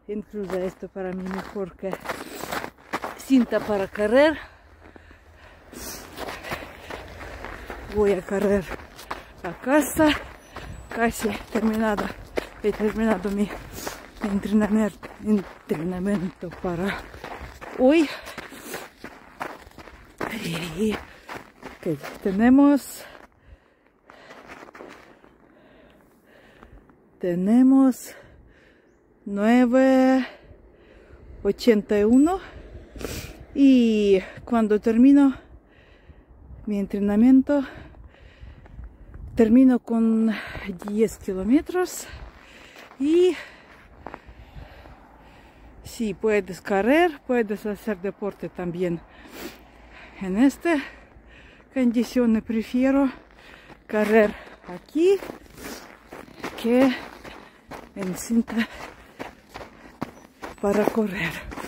Incluso esto para mí mejor que cinta para correr. Voy a correr a casa. Casi he terminado mi entrenamiento para hoy. Y okay, tenemos 9:81 y cuando termino mi entrenamiento termino con 10 kilómetros y si puedes correr, puedes hacer deporte también. En esta condición prefiero correr aquí que en cinta para correr.